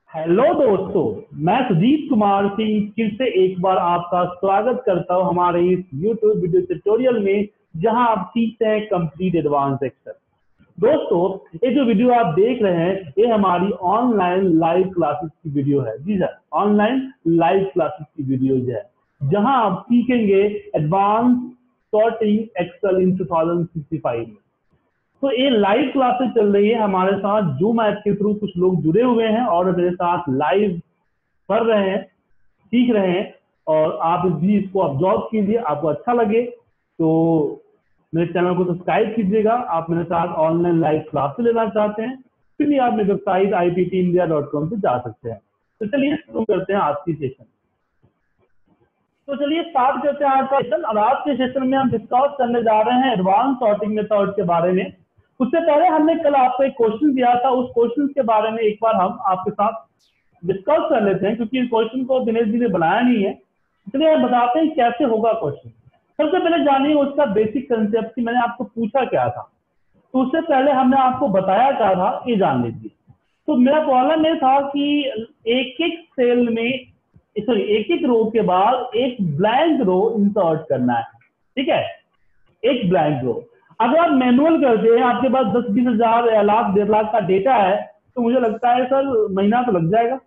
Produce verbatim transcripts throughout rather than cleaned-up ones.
Hello दोस्तों, मैं सुजीत कुमार सिंह फिर से एक बार आपका स्वागत करता हूं हमारे इस YouTube वीडियो ट्यूटोरियल में, जहां आप सीखते हैं कंप्लीट एडवांस एक्सेल। दोस्तों, ये जो वीडियो आप देख रहे हैं ये हमारी ऑनलाइन लाइव क्लासेस की वीडियो है। जी सर, ऑनलाइन लाइव क्लासेस की वीडियो है जहां आप सीखेंगे advance sorting Excel in two thousand sixty five में। तो ये लाइव क्लासेस चल रही है हमारे साथ जूम ऐप के थ्रू। कुछ लोग जुड़े हुए हैं और मेरे साथ लाइव पढ़ रहे हैं, सीख रहे हैं। और आप भी इसको ऑब्जर्व कीजिए, आपको अच्छा लगे तो मेरे चैनल को सब्सक्राइब कीजिएगा। आप मेरे साथ ऑनलाइन लाइव क्लासेस लेना चाहते हैं फिर भी आप मेरी website I P T India dot com पे जा सकते हैं। तो चलिए शुरू करते हैं आज की सेशन। तो चलिए स्टार्ट करते हैं आज का सेशन। और आज के सेशन में हम डिस्कस करने जा रहे हैं एडवांस सॉर्टिंग मेथड के बारे में। उससे पहले हमने कल आपको एक क्वेश्चन दिया था, उस क्वेश्चन के बारे में एक बार हम आपके साथ डिस्कस कर लेते हैं, क्योंकि क्वेश्चन को दिनेश जी ने बनाया नहीं है। इसलिए हम बताते हैं कैसे होगा क्वेश्चन। सबसे पहले जानिए उसका बेसिक कंसेप्ट कि मैंने आपको पूछा क्या था। तो उससे पहले हमने आपको बताया क्या था ये जान लीजिए। तो मेरा प्रॉब्लम ये था कि एक एक सेल में सॉरी एक एक रो के बाद एक ब्लैंक रो इंसर्ट करना है। ठीक है, एक ब्लैंक रो। अगर आप मैनुअल करते हैं, आपके पास दस बीस हजार या लाख डेढ़ लाख का डेटा है, तो मुझे लगता है सर महीना तो लग जाएगा।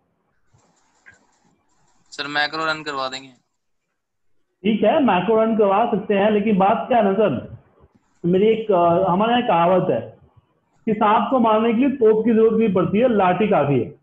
सर मैक्रो रन करवा देंगे। ठीक है, मैक्रो रन करवा सकते हैं, लेकिन बात क्या है ना सर, मेरी एक हमारे यहाँ कहावत है कि सांप को मारने के लिए तोप की जरूरत नहीं पड़ती है, लाठी काफी है।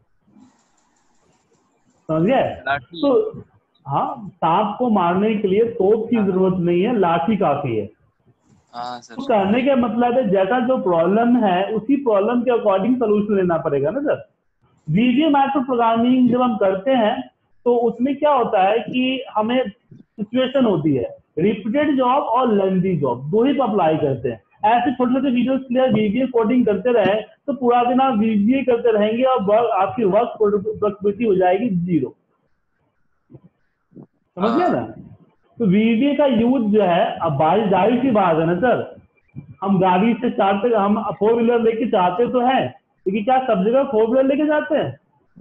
समझ गए? तो हाँ, सांप को मारने के लिए तोप की जरूरत नहीं है, लाठी काफी है। हाँ सर। तो कहने का मतलब है जैसा जो प्रॉब्लम है उसी प्रॉब्लम के अकॉर्डिंग सोल्यूशन लेना पड़ेगा ना सर। वीडियो मैथड प्रोग्रामिंग जब हम करते हैं तो उसमें क्या होता है कि हमें सिचुएशन होती है, रिपीटेड जॉब और लेंथी जॉब, दो ही को अप्लाई करते हैं। ऐसे छोटे छोटे वीडियोस के लिए वीडियो कोडिंग करते रहे तो पूरा दिन आप वीडियो करते रहेंगे और वर्क आपकी वर्क प्रोडक्टिविटी हो जाएगी जीरो। समझ गया ना? तो वीडियो का यूज जो है, अब बारिश जाहिर सी बात है ना सर, हम गाड़ी से चाहते, हम फोर व्हीलर लेके चाहते तो हैं, लेकिन क्या सब जगह फोर व्हीलर लेके जाते हैं?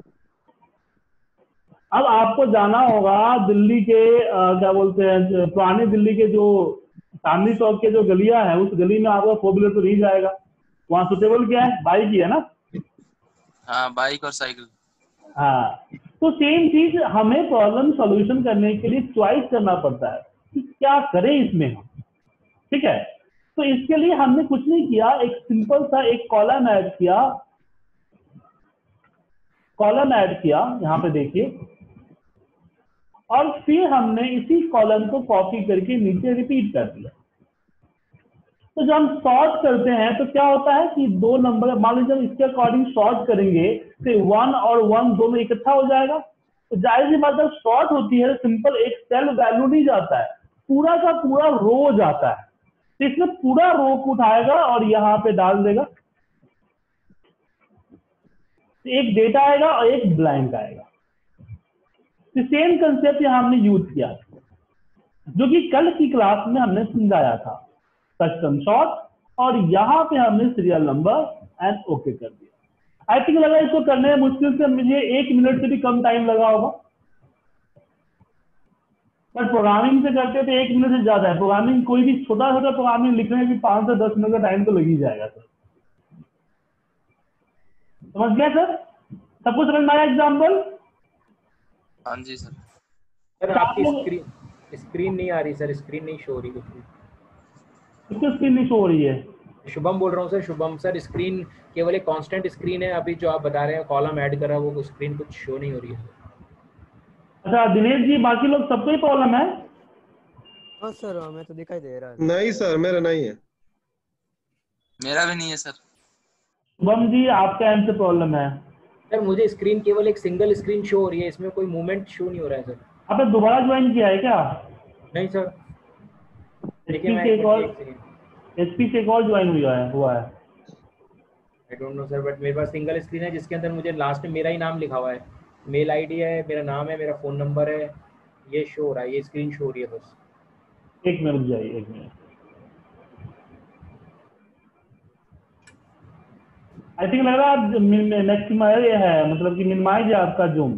अब आपको जाना होगा दिल्ली के आ, क्या बोलते हैं, पुरानी दिल्ली के जो चांदनी चौक के जो गलियां हैं, उस गली में आपका फोर व्हीलर तो नहीं जाएगा। वहां सुटेबल क्या है? बाइक ही है ना। हाँ, बाइक और साइकिल। हाँ, तो सेम चीज हमें प्रॉब्लम सॉल्यूशन करने के लिए चॉइस करना पड़ता है कि क्या करें इसमें हम। ठीक है, तो इसके लिए हमने कुछ नहीं किया, एक सिंपल सा एक कॉलम ऐड किया। कॉलम ऐड किया यहाँ पे देखिए, और फिर हमने इसी कॉलम को कॉपी करके नीचे रिपीट कर दिया। तो जब हम सॉर्ट करते हैं तो क्या होता है कि दो नंबर, मान लीजिए जब इसके अकॉर्डिंग सॉर्ट करेंगे तो वन और वन दोनों इकट्ठा हो जाएगा। तो जाहिर सी बात जब सॉर्ट होती है सिंपल एक सेल वैल्यू नहीं जाता है, पूरा का पूरा रो जाता है। तो इसमें पूरा रो को उठाएगा और यहाँ पे डाल देगा। तो एक डेटा आएगा और एक ब्लैंक आएगा। तो सेम कंसेप्ट यहाँ हमने यूज किया जो कि कल की क्लास में हमने समझाया था, कस्टम सॉर्ट, और यहाँ पे हमने सीरियल नंबर एंड ओके कर दिया। आई थिंक लगा इसको करने में मुश्किल से मुझे एक मिनट से भी कम टाइम लगा होगा, पर प्रोग्रामिंग से करते तो एक मिनट से ज्यादा है। प्रोग्रामिंग कोई भी छोटा छोटा प्रोग्रामिंग लिखने में भी पांच से दस मिनट का टाइम तो लग ही जाएगा सर। समझ गया सर? सब कुछ समझ में आया एग्जाम्पल? हाँ जी सर। सर आपकी स्क्रीन स्क्रीन नहीं आ रही सर, स्क्रीन नहीं शो हो रही कुछ भी। किसकी स्क्रीन नहीं शो हो रही है? शुभम बोल रहा हूँ सर। शुभम सर, स्क्रीन केवल एक कांस्टेंट स्क्रीन है, अभी जो आप बता रहे हैं कॉलम ऐड करा वो स्क्रीन कुछ शो नहीं हो रही है। अच्छा दिनेश जी, बाकी लोग सबको ही प्रॉब्लम है? हाँ सर, हमें तो दिखाई दे रहा है। नहीं सर, मेरा नहीं है। मेरा भी नहीं है सर। शुभम जी, आपका एंड से प्रॉब्लम है? सर मुझे स्क्रीन केवल एक सिंगल स्क्रीन शो हो रही है, इसमें कोई मूवमेंट शो नहीं हो रहा है सर। आपने दोबारा ज्वाइन किया है क्या? नहीं सर, देखिए एचपी मैं से एक और एक सेकंड एचपी से एक और ज्वाइन हुआ है हुआ है I don't know sir, but मेरे पास सिंगल स्क्रीन है जिसके अंदर मुझे लास्ट में मेरा ही नाम लिखा हुआ है, मेल आईडी है, मेरा नाम है, मेरा फ़ोन नंबर है, ये शो हो रहा है, ये स्क्रीन शो हो रही है बस। एक मिनट रुक जाइए, एक मिनट। आई थिंक लग रहा है मैक्सिमाइज ये है, मतलब कि मिनिमाइज है आपका जूम।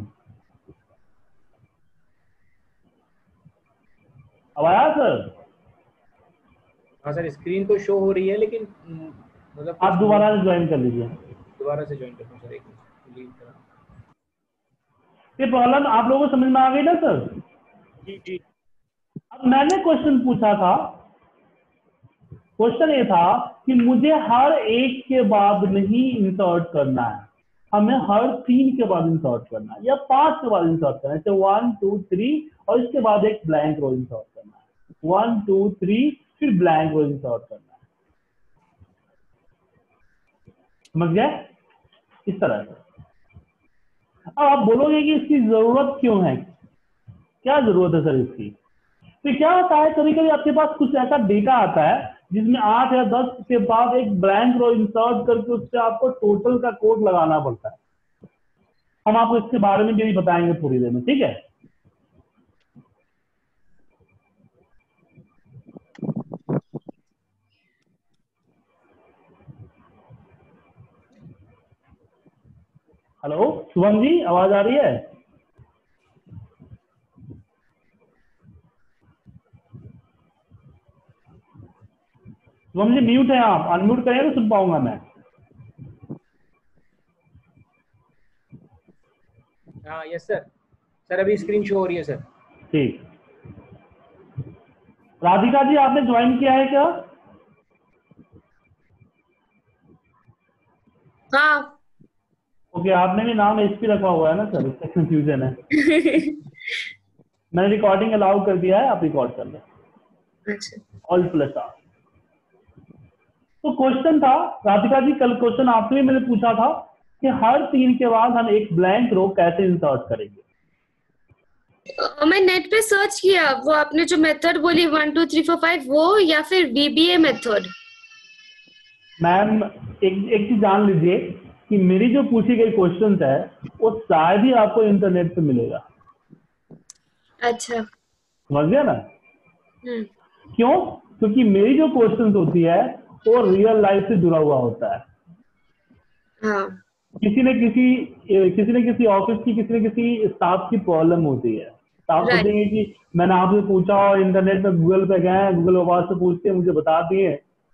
अब आया सर? हाँ सर, स्क्रीन तो शो हो रही है लेकिन हम्म, मतलब आप कुछ दोबारा से ज्वाइन कर लीजिए। दोबारा से ज्वाइन करता हूँ सर, एक मिनट लीव करा। ये प्रॉब्लम आप लोगों को समझ में आ गई ना सर? जी जी। अब मैंने क्वेश्चन पूछा था, क्वेश्चन ये था कि मुझे हर एक के बाद नहीं इंसर्ट करना है, हमें हर तीन के बाद इंसर्ट करना है या पांच के बाद इंसर्ट करना है। जैसे वन टू थ्री और इसके बाद एक ब्लैंक रो इंसर्ट करना है, वन टू थ्री फिर ब्लैंक रो इंसर्ट करना है। समझ गए? इस तरह से। अब आप बोलोगे कि इसकी जरूरत क्यों है, क्या जरूरत है सर इसकी? तो क्या होता है, कभी कभी आपके पास कुछ ऐसा डेटा आता है जिसमें आठ या दस के बाद एक ब्लैंक रो इंसर्ट करके उससे आपको टोटल का कोड लगाना पड़ता है। हम आपको इसके बारे में भी बताएंगे थोड़ी देर में, ठीक है? हेलो शुभम जी, आवाज आ रही है? शुभम जी म्यूट है आप, अनम्यूट करें तो सुन पाऊंगा मैं। हाँ यस सर। सर अभी स्क्रीन शो हो रही है सर। ठीक। राधिका जी आपने ज्वाइन किया है क्या? हाँ। ओके, आपने भी नाम एचपी रखा हुआ है ना सर, इससे कंफ्यूजन है। मैंने रिकॉर्डिंग अलाउ कर दिया है, आप रिकॉर्ड कर लें। अच्छा। Alt plus R. तो क्वेश्चन था राधिका जी, कल क्वेश्चन आपसे भी मैंने पूछा था कि हर तीन के बाद हम एक ब्लैंक रो कैसे इंसर्ट करेंगे। अ, मैं नेट पे सर्च किया, वो आपने जो मेथड बोली one two three four five वो, या फिर वीबीए मेथड। मैम एक एक चीज जान लीजिए कि मेरी जो पूछी गई क्वेश्चन है वो शायद ही आपको इंटरनेट पे मिलेगा। अच्छा। समझ गया ना? हम्म। क्यों? क्योंकि मेरी जो क्वेश्चन होती है वो रियल लाइफ से जुड़ा हुआ होता है। हाँ। किसी न किसी किसी न किसी ऑफिस की किसी न किसी स्टाफ की प्रॉब्लम होती है, तो आप Right. सोचेंगे कि मैंने आपसे पूछा और इंटरनेट पे गूगल पे गए, गूगल आवाज से पूछते हैं मुझे बता दिए,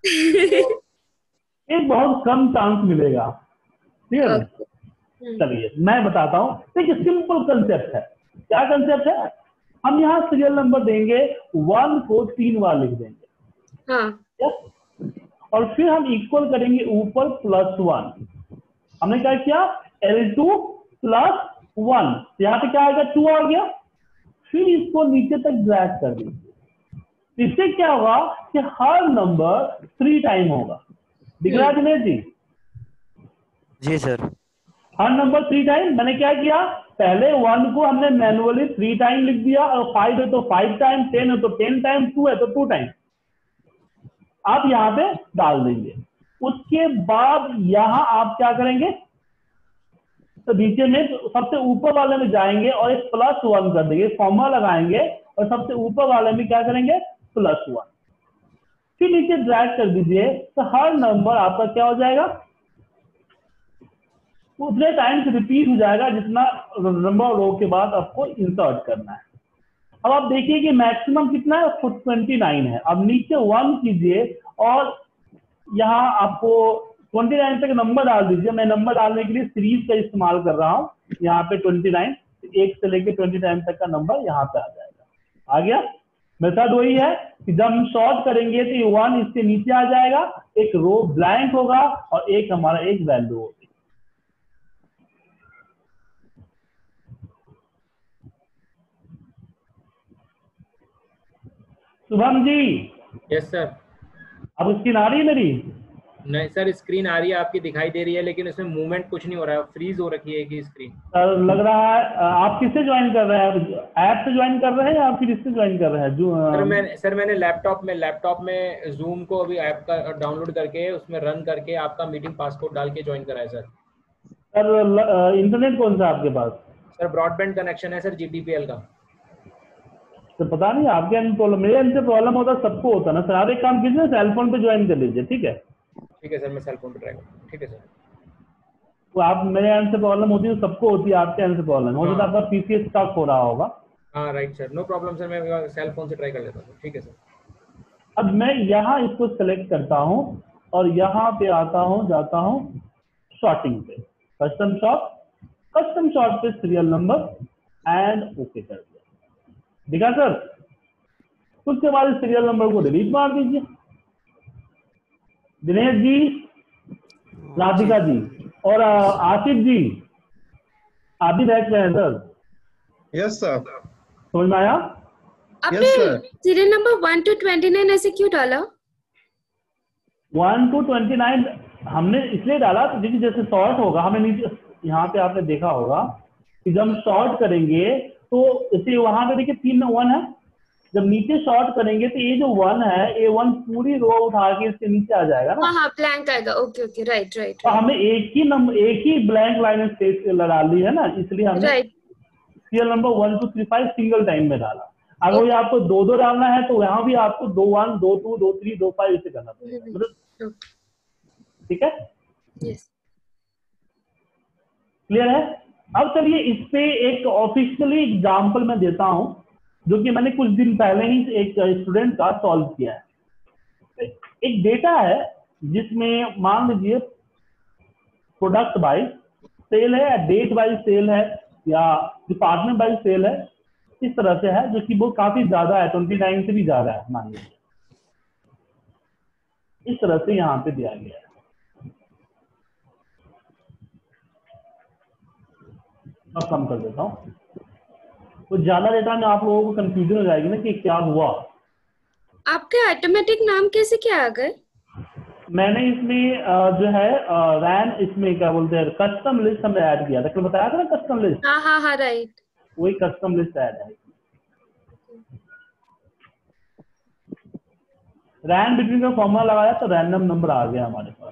एक बहुत कम चांस मिलेगा। ठीक है ना? Okay. हम्म। चलिए मैं बताता हूँ। देखिए सिंपल कंसेप्ट है। क्या कंसेप्ट है? हम यहाँ सीरियल नंबर देंगे, वन को तीन बार लिख देंगे। हाँ। Yes? और फिर हम इक्वल करेंगे ऊपर प्लस वन। हमने क्या किया? एल टू प्लस वन, यहाँ पे क्या आएगा? टू आ गया। फिर इसको नीचे तक ड्रैग कर दीजिए। इससे क्या होगा कि हर नंबर थ्री टाइम होगा। दिख रहा है दिनेश जी? जी सर। हर नंबर थ्री टाइम। मैंने क्या किया? पहले वन को हमने मैनुअली थ्री टाइम लिख दिया, और फाइव है तो फाइव टाइम, टेन है तो टेन टाइम, टू है तो टू टाइम आप यहाँ पे डाल देंगे। उसके बाद यहाँ आप क्या करेंगे? तो नीचे में सबसे ऊपर वाले में जाएंगे और एक प्लस वन कर देंगे, फॉर्मूला लगाएंगे और सबसे ऊपर वाले में क्या करेंगे? Plus one. फिर नीचे ड्रैग कर दीजिए, तो हर नंबर आपका क्या हो जाएगा? उतने टाइम से रिपीट हो जाएगा जितना नंबर रो के बाद आपको इंसर्ट करना है। अब आप देखिए कि मैक्सिमम कितना है? ट्वेंटी नाइन है। अब नीचे वन कीजिए और यहाँ आपको ट्वेंटी नाइन तक नंबर डाल दीजिए। मैं नंबर डालने के लिए सीरीज का इस्तेमाल कर रहा हूँ। यहाँ पे ट्वेंटी नाइन, एक से लेके ट्वेंटी नाइन तक का नंबर यहाँ पे आ जाएगा। आ गया? मेथड वही है कि जब हम शॉर्ट करेंगे तो ये वन इसके नीचे आ जाएगा, एक रो ब्लैंक होगा और एक हमारा एक वैल्यू होगी। Shubham ji yes sir. अब स्क्रीन आ रही है मेरी? नहीं सर, स्क्रीन आ रही है आपकी, दिखाई दे रही है, लेकिन उसमें मूवमेंट कुछ नहीं हो रहा है, फ्रीज हो रखी है कि स्क्रीन। सर लग रहा है आप किससे ज्वाइन कर रहे हैं? ऐप से ज्वाइन कर रहे हैं या फिर इससे ज्वाइन कर रहे हैं? जो सर मैं सर मैंने लैपटॉप में लैपटॉप में जूम को अभी ऐप का डाउनलोड करके उसमें रन करके आपका मीटिंग पासपोर्ट डाल के ज्वाइन करा है सर। सर इंटरनेट कौन सा आपके पास? सर ब्रॉडबैंड कनेक्शन है सर, जीटीपीएल का। तो पता नहीं आपके एंड प्रॉब्लम, मेरे एंड से प्रॉब्लम होता है, सबको होता है ना सर। आप एक काम कीजिए, सेल फोन पे ज्वाइन कर लीजिए। ठीक है? ठीक है सर, मैं सेल फोन पे ट्राई करूँ। ठीक है सर। तो आप मेरे एंड से प्रॉब्लम होती है तो सबको होती है, आपके एंड से प्रॉब्लम हो तो आपका पीसीएस स्टक हो रहा होगा। हाँ right sir, no problem sir, मैं सेल फोन से ट्राई कर लेता हूँ। ठीक है सर। अब मैं यहाँ इसको सेलेक्ट करता हूँ और यहाँ पे आता हूँ, जाता हूँ शॉर्टिंग पे, कस्टम शॉर्ट, कस्टम शॉर्ट पे सीरियल नंबर एंड ओके कर दिया। देखा सर? उसके बाद सीरियल नंबर को डिलीट मार दीजिए। दिनेश जी, राधिका जी और आसिफ जी, आप भी बैठ रहे हैं सर? Yes sir. समझ में आया? आपने serial number one two twenty nine ऐसे क्यों डाला? वन टू ट्वेंटी नाइन हमने इसलिए डाला क्योंकि जैसे शॉर्ट होगा, हमें नीचे यहाँ पे आपने देखा होगा कि जब हम शॉर्ट करेंगे तो इसे वहां पे देखिए तीन वन है, जब नीचे शॉर्ट करेंगे तो ये जो वन है, ये वन पूरी रो उठा के इसके नीचे आ जाएगा ना। हाँ ब्लैंक आएगा। Okay okay right right. तो हमें एक ही नंबर, एक ही ब्लैंक लाइन स्पेस डाल ली है ना, इसलिए हमने right serial number one two three five single time में डाला। अगर ये आपको दो दो डालना है तो यहाँ भी आपको दो वन, दो टू, दो थ्री, दो फाइव इसे करना पड़ेगा। ठीक है, यस क्लियर है? अब चलिए इस पे एक ऑफिशियली एग्जांपल मैं देता हूं जो कि मैंने कुछ दिन पहले ही एक स्टूडेंट का सॉल्व किया है। एक डेटा है जिसमें मान लीजिए प्रोडक्ट वाइज सेल है या डेट वाइज सेल है या डिपार्टमेंट वाइज सेल है, इस तरह से है जो कि वो काफी ज्यादा है, ट्वेंटी नाइन से भी ज्यादा है मान लीजिए। इस तरह से यहाँ पे दिया गया है। अब कम कर देता हूँ तो ज्यादा डेटा में आप लोगों को कंफ्यूजन हो जाएगी ना कि क्या हुआ। आपके ऑटोमेटिक नाम कैसे क्या आ गए? मैंने इसमें जो है रैन, इसमें क्या बोलते हैं, कस्टम लिस्ट हमने ऐड किया था, कल बताया था ना कस्टम लिस्ट। हाँ हाँ हाँ राइट, वही कस्टम लिस्ट ऐड है। रैन बिटवीन का फॉर्मूला लगाया तो रैंडम नंबर आ गया हमारे पास।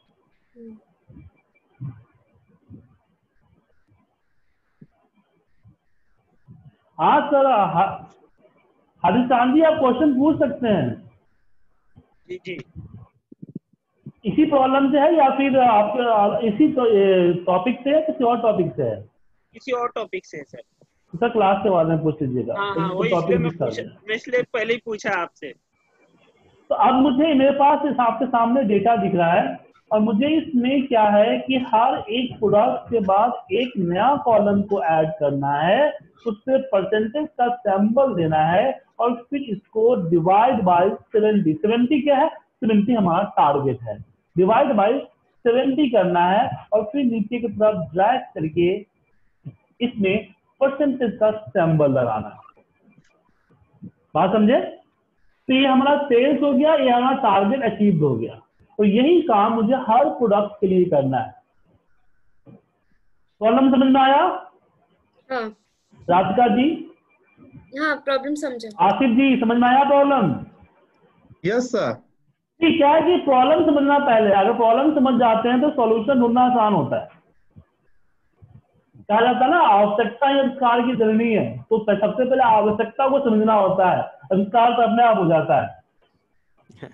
हाँ सर, हरिशान जी आप क्वेश्चन पूछ सकते हैं। जी जी। इसी प्रॉब्लम से है या फिर आपके इसी टॉपिक से है, किसी और टॉपिक से है? किसी और टॉपिक से है सर। सर क्लास के बाद में पूछ लीजिएगा। हाँ हाँ, वही इसलिए मैं पूछा, मैं इसलिए पहले ही पूछा आपसे। तो अब मुझे मेरे पास इस आपके सामने डेटा दिख रहा है और मुझे इसमें क्या है कि हर एक प्रोडक्ट के बाद एक नया कॉलम को ऐड करना है, उससे परसेंटेज का सैंपल देना है और फिर इसको डिवाइड बाय सेवेंटी। सेवेंटी क्या है? सेवेंटी हमारा टारगेट है। डिवाइड बाय सेवेंटी करना है और फिर नीचे की तरफ ड्रैग करके इसमें परसेंटेज का सैंपल लगाना है। बात समझे? तो ये हमारा सेल्स हो गया, ये हमारा टारगेट अचीव हो गया। तो यही काम मुझे हर प्रोडक्ट के लिए करना है। प्रॉब्लम समझ में आया? हाँ राधिका जी? हाँ प्रॉब्लम समझा। आसिफ जी समझ में आया प्रॉब्लम? Yes sir. ठीक है कि प्रॉब्लम समझना पहले, अगर प्रॉब्लम समझ जाते हैं तो सॉल्यूशन ढूंढना आसान होता है। कहा जाता है ना आवश्यकता ही आविष्कार की जननी है, तो सबसे पहले आवश्यकता को समझना होता है, आविष्कार तो अपने आप हो जाता है।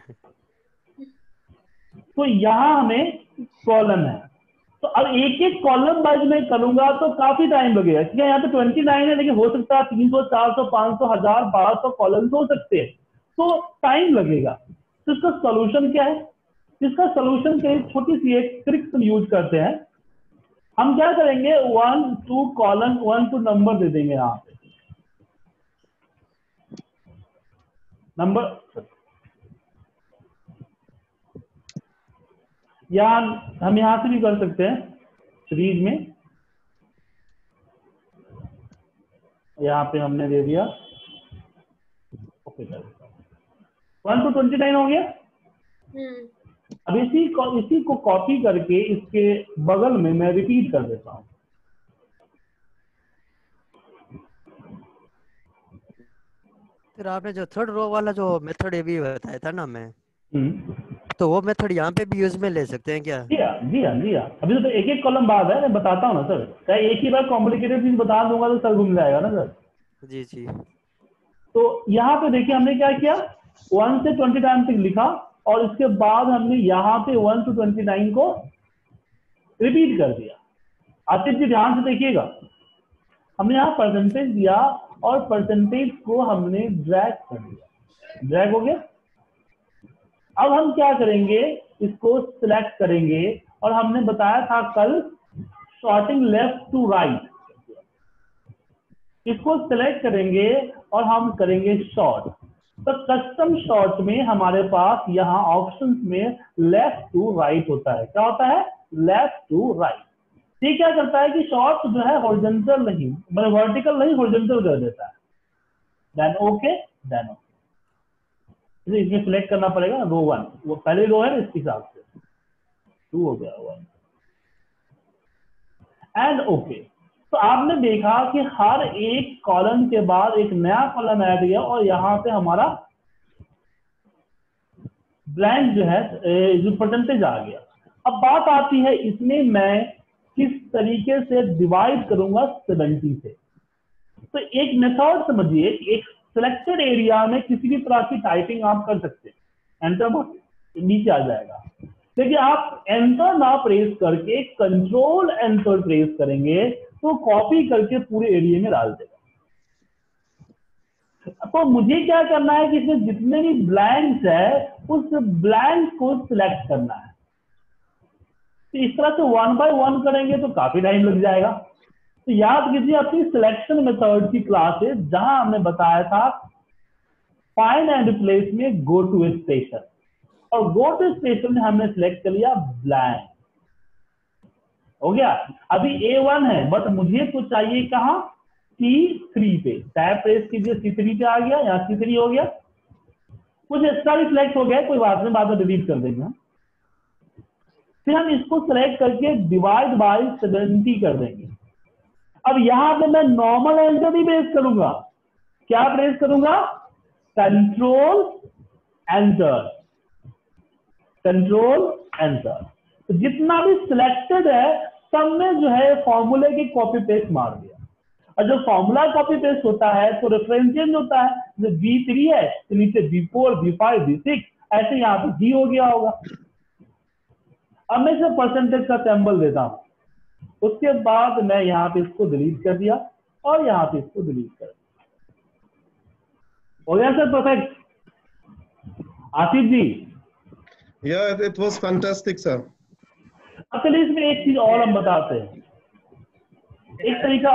तो यहाँ हमें प्रॉब्लम है, तो अब एक एक कॉलम वाइज में करूंगा तो काफी टाइम लगेगा। ठीक है, यहाँ पे ट्वेंटी नाइन है लेकिन हो सकता है तीन सौ, चार सौ, पांच सौ, हजार, बारह सौ कॉलम हो सकते हैं, तो टाइम लगेगा। तो इसका सोल्यूशन क्या है? इसका सोल्यूशन के लिए छोटी सी एक ट्रिक्स यूज करते हैं। हम क्या करेंगे, one two column, one two number दे देंगे। यहाँ पे नंबर, या हम यहां से भी कर सकते हैं सीरीज में। यहाँ पे हमने दे दिया okay, one two twenty nine हो गया। अब इसी को इसी को कॉपी करके इसके बगल में मैं रिपीट कर देता हूं। फिर आपने जो थर्ड रो वाला जो मेथड ये भी बताया था ना मैं, हम्म, तो वो मेथड यहाँ पे भी यूज में ले सकते हैं क्या? जी हाँ जी हाँ जी हाँ। अभी तो एक एक कॉलम बाद है, मैं बताता हूँ ना सर। क्या एक ही बार कॉम्प्लिकेटेड चीज बता दूंगा तो सर घूम जाएगा ना सर। जी जी। तो यहाँ पे देखिए हमने क्या किया, वन से ट्वेंटी टाइम तक लिखा और इसके बाद हमने यहाँ पे वन टू ट्वेंटी नाइन को रिपीट कर दिया। आसिफ जी ध्यान से देखिएगा, हमने यहाँ परसेंटेज दिया और परसेंटेज को हमने ड्रैग कर दिया, ड्रैग हो गया। अब हम क्या करेंगे, इसको सिलेक्ट करेंगे और हमने बताया था कल शॉर्टिंग लेफ्ट टू राइट, इसको सिलेक्ट करेंगे और हम करेंगे शॉर्ट। तो कस्टम शॉर्ट में हमारे पास यहाँ ऑप्शंस में लेफ्ट टू राइट होता है। क्या होता है? Left to right. ये क्या करता है कि शॉर्ट जो है हॉरिजॉन्टल नहीं, मतलब वर्टिकल नहीं, हॉरिजॉन्टल कर देता है। देन ओके, देन ओके, इसमें सिलेक्ट करना पड़ेगा रो वन, वो पहले रो है इसके हिसाब से टू हो गया वन, एंड ओके। तो आपने देखा कि हर एक कॉलम के बाद एक नया कॉलम ऐड किया और यहां पे हमारा ब्लैंक जो है जो परसेंटेज आ गया। अब बात आती है इसमें मैं किस तरीके से डिवाइड करूंगा सेवेंटी से। तो एक मेथड समझिए, एक सिलेक्टेड एरिया में किसी भी तरह की टाइपिंग आप कर सकते हैं, एंटर नीचे आ जाएगा। देखिए आप एंटर ना प्रेस करके कंट्रोल एंटर प्रेस करेंगे तो कॉपी करके पूरे एरिया में डाल देगा। तो मुझे क्या करना है कि इसमें जितने भी ब्लैंक्स है उस ब्लैंक को सिलेक्ट करना है। तो इस तरह से वन बाय वन करेंगे तो काफी टाइम लग जाएगा। तो याद कीजिए अपनी सिलेक्शन मेथड की क्लास है जहां हमने बताया था फाइंड एंड रिप्लेस में गो टू स्टेशन, और गो टू स्टेशन में हमने सिलेक्ट कर लिया ब्लैंक, हो गया। अभी ए वन है बट मुझे तो चाहिए कहाँ, सी थ्री पे, टैब प्रेस कीजिए, सी थ्री पे आ गया, यहाँ सी थ्री हो गया, कुछ एक्स्ट्रा भी सिलेक्ट हो गया, कोई बात नहीं, बाद में डिलीट कर देंगे। फिर हम इसको सिलेक्ट करके डिवाइड बाय सेवेंटी कर देंगे। अब यहां पे मैं नॉर्मल एंटर नहीं प्रेस करूंगा, क्या प्रेस करूंगा, कंट्रोल एंटर, कंट्रोल एंटर। तो जितना भी सिलेक्टेड है सब में जो है फॉर्मूले की कॉपी पेस्ट मार दिया। और जब फॉर्मूला कॉपी पेस्ट होता है तो रेफरेंस चेंज होता है, जब बी थ्री है तो नीचे B four, B five, B six, ऐसे यहाँ पे जी हो गया होगा। अब मैं इसे परसेंटेज का सैंपल देता हूं, उसके बाद मैं यहाँ पे इसको डिलीट कर दिया और यहाँ पे इसको डिलीट कर दिया, हो गया sir perfect. Asif ji, Yeah, it was fantastic, sir. अब चलिए इसमें एक चीज और हम बताते हैं, एक तरीका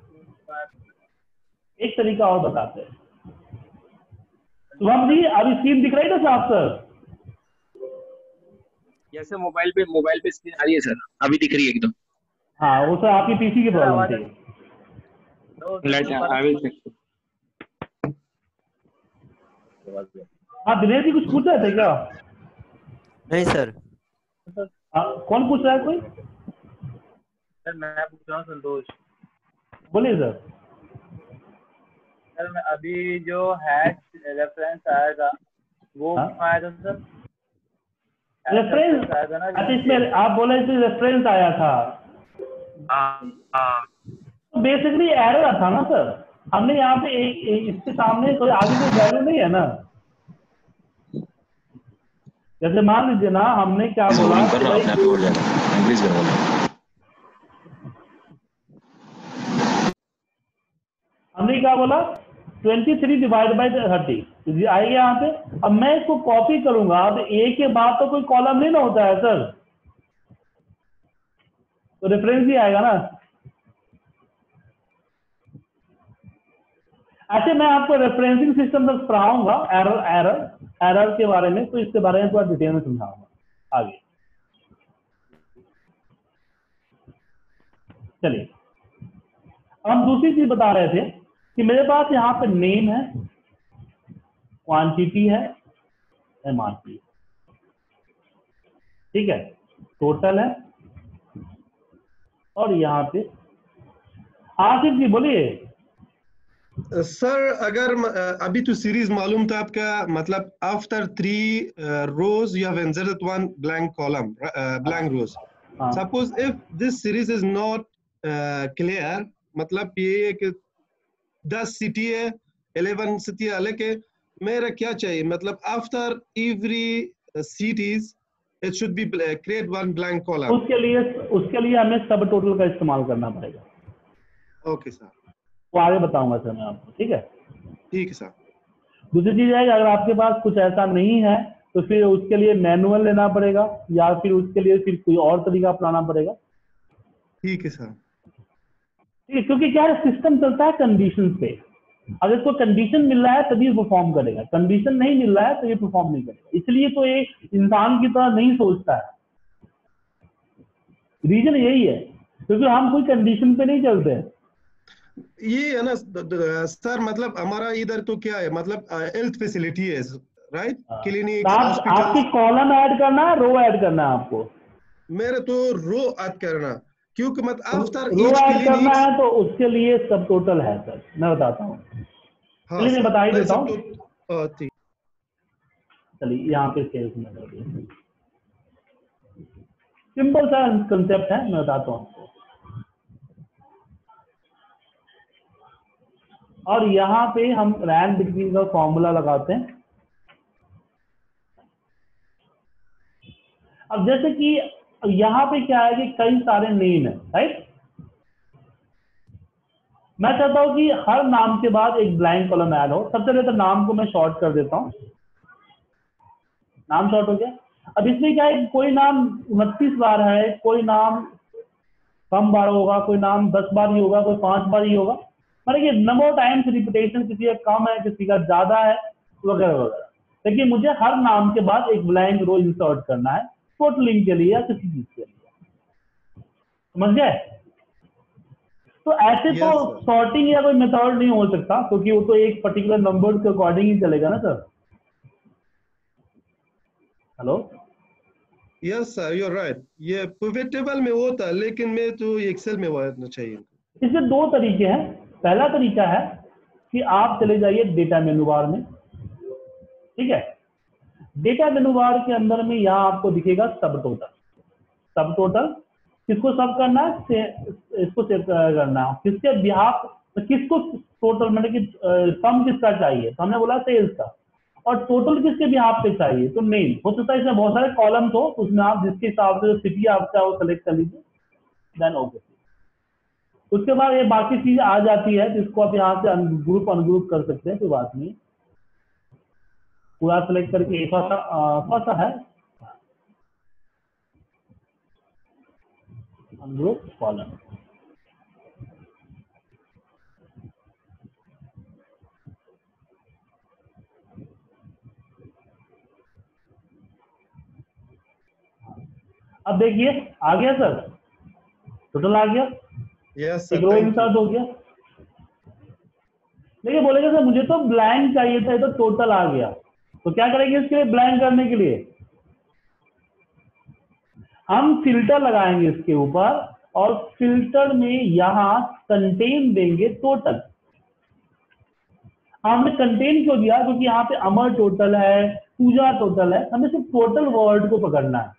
एक तरीका और बताते हैं। शुभम जी अभी स्क्रीन दिख रही है ना साफ सर? जैसे मोबाइल पे मोबाइल पे स्क्रीन आ रही है सर, अभी दिख रही है एकदम। हाँ वो सर आपकी पीसी की प्रॉब्लम थी। हाँ दिनेश जी कुछ पूछ रहे थे क्या? नहीं सर। आ, कौन पूछ रहा है कोई? सर मैं पूछ रहा हूँ संतोष। बोलिए सर। सर मैं अभी जो हैश रेफरेंस आया था वो आया था सर, रेफरेंस आया था ना, अच्छा इसमें आप बोले थे रेफरेंस आया था। तो बेसिकली एरर था ना सर, हमने यहाँ पे एक, एक इसके सामने कोई आगे कोई वैल्यू नहीं है ना। जैसे मान लीजिए ना हमने क्या बोला, हमने क्या बोला तेईस डिवाइड बाई तीस आएगा यहाँ पे। अब मैं इसको कॉपी करूंगा तो ए के बाद तो कोई कॉलम नहीं ना होता है सर, तो रेफरेंस ही आएगा ना। अच्छा मैं आपको रेफरेंसिंग सिस्टम तक पढ़ाऊंगा, एरर एरर एरर के बारे में, तो इसके बारे में थोड़ा डिटेल में समझाऊंगा आगे। चलिए अब हम दूसरी चीज बता रहे थे कि मेरे पास यहाँ पे नेम है, क्वांटिटी है, एमआरपी, ठीक है, टोटल है, और यहाँ पे आसिफ जी बोलिए। सर अगर अभी तो सीरीज मालूम था आपका, मतलब after three rows you have inserted one blank column, blank rows. Suppose if this series is not clear, मतलब ये एक दस सिटी है, इलेवन सिटी है, लेकिन मेरा क्या चाहिए, मतलब after every cities it should be bl- create one blank column. उसके लिए उसके लिए हमें सब टोटल का इस्तेमाल करना पड़ेगा. Okay sir. वो आगे बताऊंगा सर मैं आपको. ठीक है, ठीक है सर. दूसरी चीज है कि अगर आपके पास कुछ ऐसा नहीं है तो फिर उसके लिए मैनुअल लेना पड़ेगा या फिर उसके लिए फिर कोई और तरीका अपनाना पड़ेगा. ठीक है सर. ठीक है, क्योंकि क्या है, सिस्टम चलता है कंडीशन पे. अगर इसको कंडीशन मिल रहा है तभी परफॉर्म करेगा, कंडीशन नहीं मिल रहा है तो ये परफॉर्म नहीं करेगा. इसलिए तो ये इंसान की तरह नहीं सोचता है. रीजन यही है क्योंकि हम कोई कंडीशन पे नहीं चलते हैं. ये है ना सर, मतलब हमारा इधर तो क्या है, मतलब हेल्थ फैसिलिटी है, राइट? क्लिनिक, आप आपकी कॉलम ऐड करना है, रो ऐड करना है आपको. मेरे तो रो ऐड करना, क्योंकि मत आफ्टर रो ईच ऐड करना क्लिनिक. है तो उसके लिए सब टोटल है सर, मैं बताता हूँ. हाँ, चलिए मैं बता ही देता हूँ. तो, ठीक. चलिए यहाँ पे सेल्स में कर दिया. सिंपल सा कंसेप्ट है, मैं बताता हूँ आपको. और यहाँ पे हम रैंक बिटवीन का फॉर्मूला लगाते हैं. अब जैसे कि यहाँ पे क्या है कि कई सारे नेम है, राइट? मैं चाहता हूं कि हर नाम के बाद एक ब्लैंक कॉलम ऐड हो. सबसे पहले तो नाम को मैं शॉर्ट कर देता हूं. नाम शॉर्ट हो गया. अब इसमें क्या है, कोई नाम उनतीस बार है, कोई नाम कम बार होगा, कोई नाम दस बार ही होगा, कोई पांच बार ही होगा. मतलब कि नंबर टाइम्स रिपीटेशन किसी का कम है, किसी का ज्यादा है, वगैरह वगैरह. लेकिन मुझे हर नाम के बाद एक ब्लैंक रो इंसर्ट करना है, टोटलिंग के लिए या किसी चीज के लिए. समझ गए? तो ऐसे Yes, तो sir. सॉर्टिंग या कोई मेथड नहीं हो सकता क्योंकि वो तो एक पर्टिकुलर नंबर के अकॉर्डिंग ही चलेगा ना sir. Hello. Yes sir, you are right. ये पिवट टेबल में होता है, लेकिन मैं तो एक्सेल में होना चाहिए. इसमें दो तरीके हैं. पहला तरीका है कि आप चले जाइए डेटा मेनू बार में. ठीक है, डेटा मेनू बार के अंदर में यहाँ आपको दिखेगा सब टोटल. सब टोटल किसको सब करना है, से, इसको सेव करना है. किसके बिहाफ, किसको टोटल, मतलब कि सम किसका चाहिए, तो हमने बोला सेल्स का. और टोटल किसके बिहाफ पे चाहिए, तो नेम. हो सकता है इसमें बहुत सारे कॉलम्स हो, उसमें आप जिसके हिसाब से सिटी आपका है वो सेलेक्ट कर लीजिए. Then okay. उसके बाद ये बाकी चीज आ जाती है जिसको आप यहाँ से ग्रुप अनग्रुप कर सकते हैं, कोई बात नहीं. पूरा सेलेक्ट करके एक थोड़ा सा है अनग्रुप कॉलम. अब देखिए आ गया सर, टोटल आ गया. यस एक रो इंसर्ट हो गया. लेकिन बोलेगा सर मुझे तो ब्लैंक चाहिए था, ये तो टोटल आ गया. तो क्या करेंगे इसके लिए, ब्लैंक करने के लिए हम फिल्टर लगाएंगे इसके ऊपर और फिल्टर में यहां कंटेन देंगे टोटल. हमने कंटेन क्यों दिया, क्योंकि यहाँ पे अमर टोटल है, पूजा टोटल है, हमें सिर्फ टोटल वर्ड को पकड़ना है.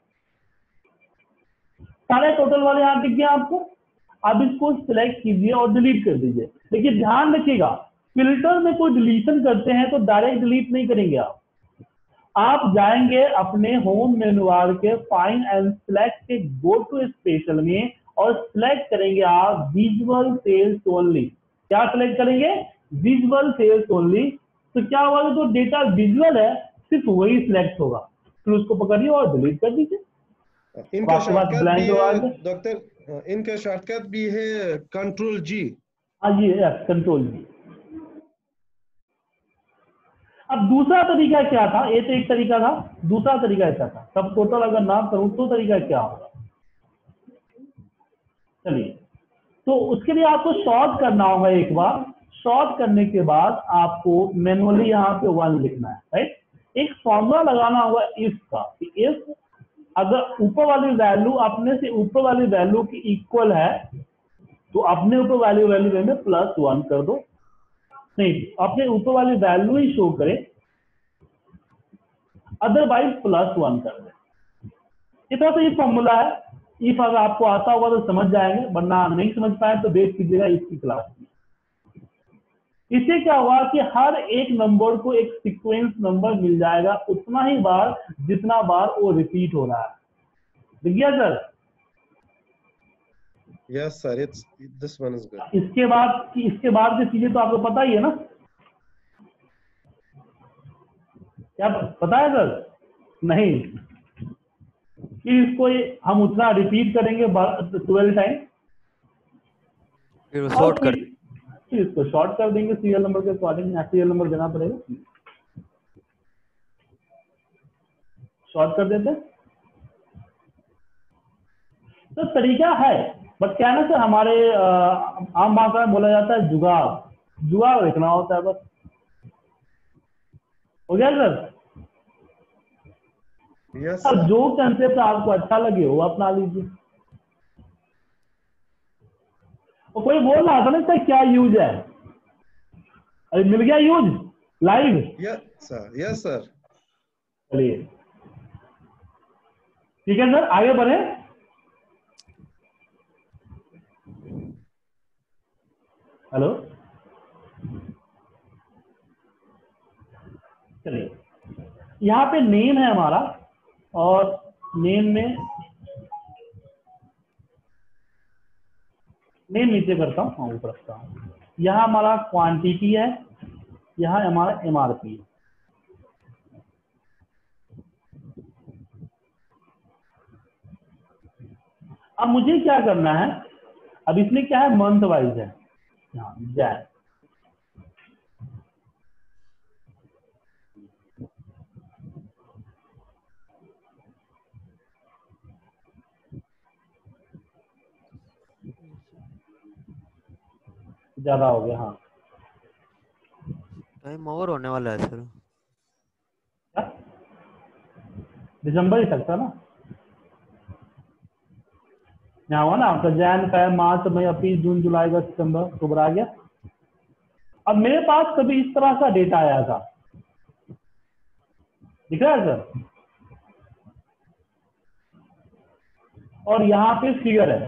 सारे टोटल वाले यहाँ दिख गया आपको. अब इसको सिलेक्ट कीजिए और डिलीट कर दीजिए. लेकिन ध्यान रखिएगा, फिल्टर में कोई डिलीशन करते हैं तो डायरेक्ट डिलीट नहीं करेंगे आप. आप जाएंगे अपने होम मेनू बार के फाइंड एंड सिलेक्ट के गो टू स्पेशल में और सिलेक्ट करेंगे आप विजुअल सेल्स ओनली. क्या सिलेक्ट करेंगे, विजुअल सेल्स ओनली. तो क्या होगा, जो डेटा विजुअल है सिर्फ वही सिलेक्ट होगा. फिर उसको पकड़िए और डिलीट कर दीजिए. इनका शॉर्टकट भी है डॉक्टर, इनका शॉर्टकट भी है कंट्रोल जी. हाँ जी, कंट्रोल जी. अब दूसरा तरीका क्या था, ये तो एक तरीका था, दूसरा तरीका ऐसा था. सब टोटल अगर ना करूं तो तरीका क्या होगा, चलिए. तो उसके लिए आपको शॉर्ट करना होगा. एक बार शॉर्ट करने के बाद आपको मैनुअली यहाँ पे वन लिखना है, राइट. एक फॉर्मूला लगाना होगा इफ का, कि इफ अगर ऊपर वाली वैल्यू अपने से ऊपर वाली वैल्यू की इक्वल है तो अपने ऊपर वैल्यू वैल्यू में प्लस वन कर दो. नहीं, अपने ऊपर वाली वैल्यू ही शो करे, अदरवाइज प्लस वन कर दे. इतना तो ये फॉर्मूला है. इफ अगर आपको आता होगा तो समझ जाएंगे, वरना नहीं समझ पाए तो देख कीजिएगा इसकी क्लास में. इससे क्या हुआ कि हर एक नंबर को एक सीक्वेंस नंबर मिल जाएगा उतना ही बार जितना बार वो रिपीट हो रहा है। दिख गया sir? Yes, sir. It's this one is good. इसके बाद इसके बाद की चीजें तो आपको पता ही है ना? क्या पता है सर? नहीं कि इसको हम उतना रिपीट करेंगे ट्वेल्व टाइम, फिर शॉर्ट कर फिर इसको शॉर्ट कर देंगे सीरियल नंबर के अकॉर्डिंग। सीरियल नंबर देना पड़ेगा, शॉर्ट कर देते। तो तरीका है, बट क्या ना सर हमारे आम भाषा में बोला जाता है जुगाड़ जुगाड़ देखना होता है बस। हो गया सर? Yes, अब sir. जो कंसेप्ट आपको अच्छा लगे वो अपना लीजिए। और कोई बोल रहा था ना सर क्या यूज है, अरे मिल गया use live. Yes, sir. Yes, sir. चलिए ठीक है सर, आगे बढ़े। हेलो, चलिए यहाँ पे नेम है हमारा, और नेम में नेम नीचे करता हूँ, हाँ ऊपर रखता हूँ। यहाँ हमारा क्वांटिटी है, यहाँ हमारा एमआरपी है। अब मुझे क्या करना है, अब इसमें क्या है मंथ वाइज है, यहाँ जैन ज्यादा हो गया। हाँ टाइम ओवर होने वाला है सर। क्या? दिसंबर ही तक था ना, यहाँ हुआ ना आपका जैन फरवरी मार्च मई अप्रैल जून जुलाई अगस्त सितंबर अक्टूबर आ गया। अब मेरे पास कभी इस तरह का डेटा आया था, दिख रहा है सर? और यहाँ पे फिगर है,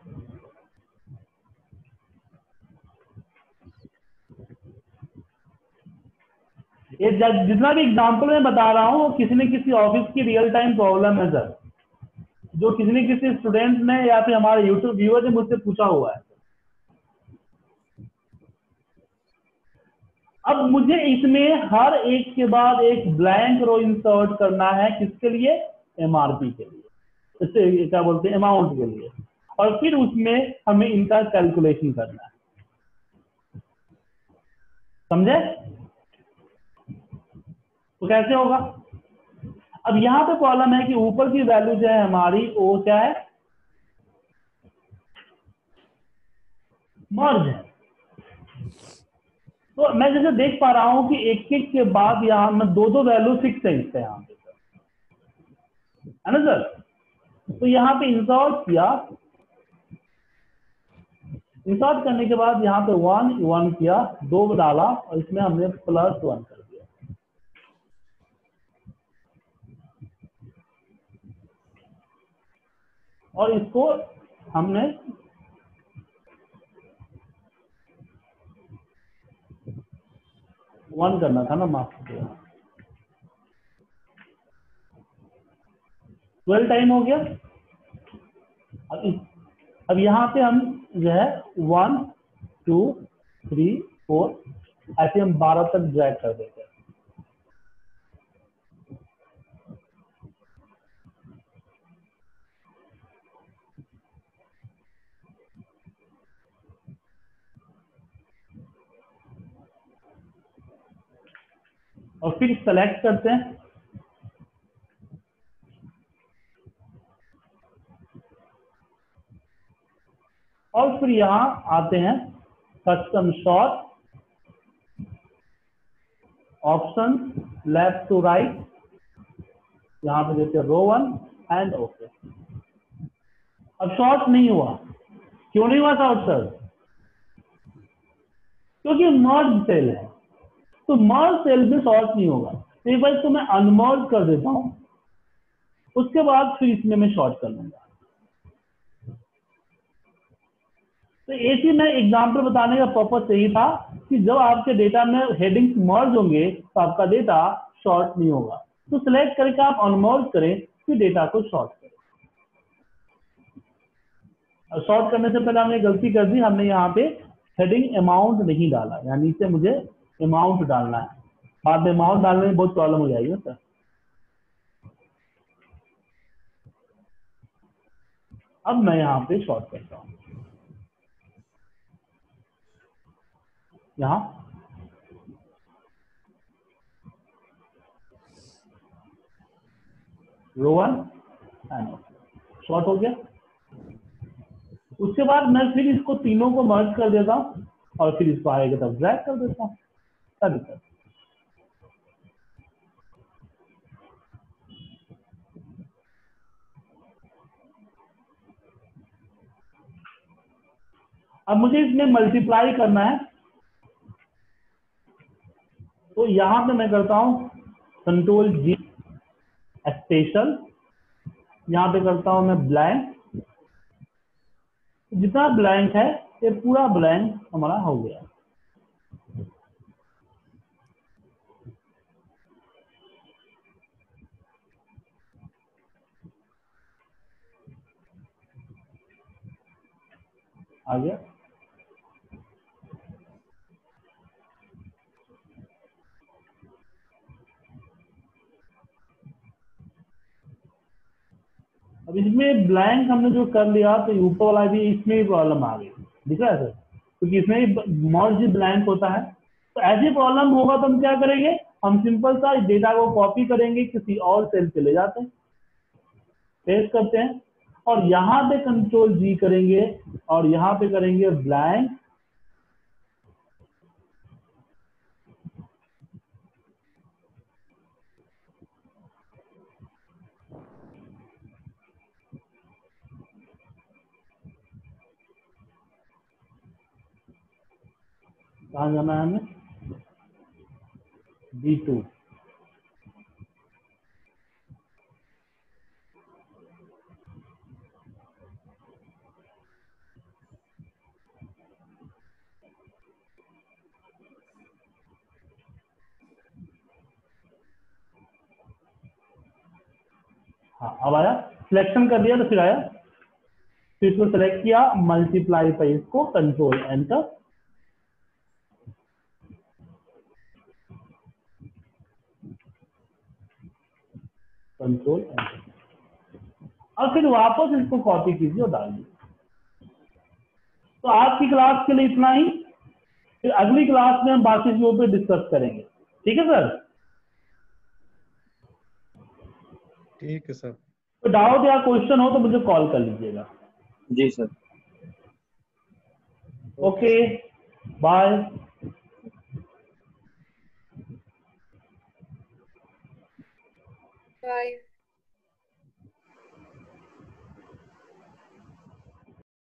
ये जितना भी एग्जांपल मैं बता रहा हूँ किसी न किसी ऑफिस की रियल टाइम प्रॉब्लम है सर, जो किसी न किसी स्टूडेंट ने या फिर हमारे यूट्यूब व्यूअर ने मुझसे पूछा हुआ है। अब मुझे इसमें हर एक के बाद एक ब्लैंक रो इंसर्ट करना है, किसके लिए? एमआरपी के लिए, इससे क्या बोलते हैं अमाउंट के लिए, और फिर उसमें हमें इनका कैलकुलेशन करना है। समझे? तो कैसे होगा? अब यहां पे प्रॉब्लम है कि ऊपर की वैल्यू जो है हमारी वो क्या है, मर्ज है। तो मैं जैसे देख पा रहा हूं कि एक एक के बाद यहां में दो दो वैल्यू फिक्स है इससे, यहाँ पे है ना सर? तो यहाँ पे इंसर्ट किया, इंसर्ट करने के बाद यहाँ पे वन वन किया, दो डाला और इसमें हमने प्लस वन कर दिया। और इसको हमने वन करना था ना, माफ किया। ट्वेल्व टाइम हो गया। अब इस अब यहाँ पे हम जो है वन टू थ्री फोर ऐसे हम बारह तक ड्रैग कर देते हैं। और फिर सेलेक्ट करते हैं, और फिर यहां आते हैं custom sort, option left to right, यहां पे देते हैं रो वन एंड ओके। अब शॉर्ट नहीं हुआ, क्यों नहीं हुआ शॉर्ट सर? क्योंकि मर्ज सेल है, तो मर्ज सेल में शॉर्ट नहीं होगा। तो एक बार तो मैं अनमर्ज कर देता हूं, उसके बाद फिर इसमें मैं शॉर्ट कर लूंगा। तो एक ही मैं एग्जाम्पल बताने का पर्पज यही था कि जब आपके डेटा में हेडिंग्स मर्ज होंगे तो आपका डेटा शॉर्ट नहीं होगा। तो सिलेक्ट करके आप अनमर्ज करें फिर डेटा को शॉर्ट करें। शॉर्ट करने से पहले हमने गलती कर दी, हमने यहाँ पे हेडिंग अमाउंट नहीं डाला, यानी नीचे मुझे अमाउंट डालना है। बाद में अमाउंट डालने में बहुत प्रॉब्लम हो जाएगी सर। अब मैं यहाँ पे शॉर्ट करता हूँ, यहाँ रो वन एंड शॉर्ट हो गया। उसके बाद मैं फिर इसको तीनों को मर्ज कर देता हूँ और फिर इसको आगे की तरफ ड्रैग कर देता हूँ। क्या दिक्कत? अब मुझे इसमें मल्टीप्लाई करना है, तो यहां पे मैं करता हूं कंट्रोल जी स्पेशल, यहां पे करता हूं मैं ब्लैंक। जितना ब्लैंक है ये पूरा ब्लैंक हमारा हो गया। आ गया। अब इसमें ब्लैंक हमने जो कर लिया तो ऊपर वाला भी इसमें भी प्रॉब्लम आ गई, दिख रहा है सर, क्योंकि इसमें भी मर्ज ब्लैंक होता है। तो ऐसी प्रॉब्लम होगा तो हम क्या करेंगे, हम सिंपल सा डेटा को कॉपी करेंगे, किसी और सेल पे ले जाते हैं, पेस्ट करते हैं और यहाँ पे कंट्रोल जी करेंगे और यहाँ पे करेंगे ब्लैंक। कहाँ जाना है हमें, डी टू। हाँ अब आया, सिलेक्शन कर दिया तो फिर आया, फिर इसको सेलेक्ट किया, मल्टीप्लाई पे इसको कंट्रोल एंटर, कंट्रोल एंटर, और फिर वापस इसको कॉपी कीजिए और डाल दीजिए। तो आज की क्लास के लिए इतना ही, फिर अगली क्लास में हम बाकी चीजों पे डिस्कस करेंगे। ठीक है सर? ठीक है सर। तो डाउट या क्वेश्चन हो तो मुझे कॉल कर लीजिएगा। जी सर। Okay bye. बाय।